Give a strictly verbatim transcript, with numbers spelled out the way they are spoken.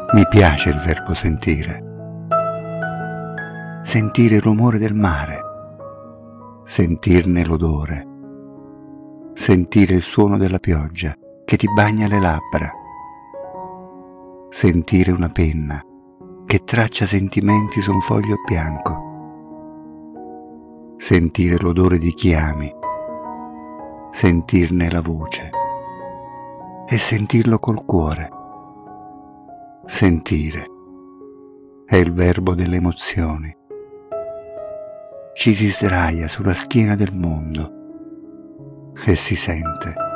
Mi piace il verbo sentire. Sentire il rumore del mare, sentirne l'odore, sentire il suono della pioggia che ti bagna le labbra, sentire una penna che traccia sentimenti su un foglio bianco, sentire l'odore di chi ami, sentirne la voce e sentirlo col cuore. Sentire è il verbo delle emozioni. Ci si sdraia sulla schiena del mondo e si sente.